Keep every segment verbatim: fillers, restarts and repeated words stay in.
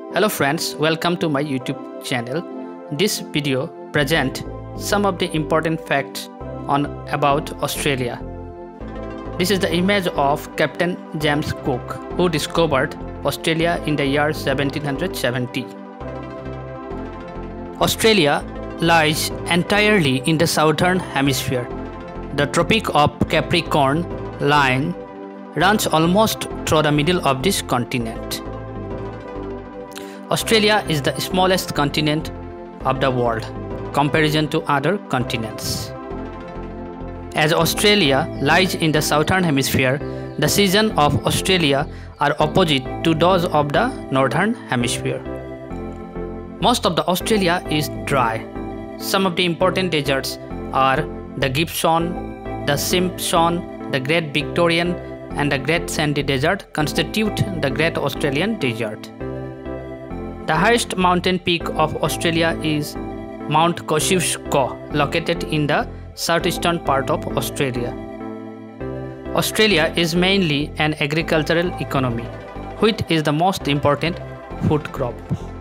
Hello friends, welcome to my YouTube channel. This video present some of the important facts on about Australia. This is the image of Captain James Cook, who discovered Australia in the year seventeen seventy. Australia lies entirely in the southern hemisphere. The Tropic of Capricorn line runs almost through the middle of this continent. Australia is the smallest continent of the world comparison to other continents. As Australia lies in the southern hemisphere, the seasons of Australia are opposite to those of the northern hemisphere. Most of the Australia is dry. Some of the important deserts are the Gibson, the Simpson, the Great Victorian and the Great Sandy Desert constitute the Great Australian Desert. The highest mountain peak of Australia is Mount Kosciuszko, located in the southeastern part of Australia. Australia is mainly an agricultural economy. Wheat is the most important food crop.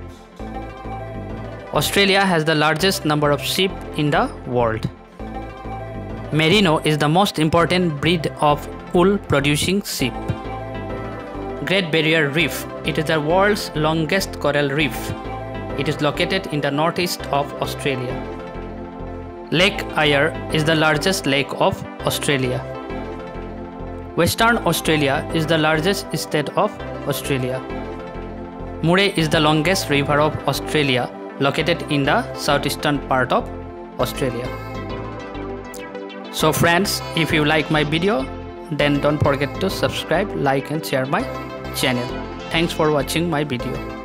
Australia has the largest number of sheep in the world. Merino is the most important breed of wool-producing sheep. Great Barrier Reef. It is the world's longest coral reef. It is located in the northeast of Australia. Lake Eyre is the largest lake of Australia. Western Australia is the largest state of Australia. Murray is the longest river of Australia, located in the southeastern part of Australia. So friends, if you like my video, then don't forget to subscribe, like and share my channel. Thanks for watching my video.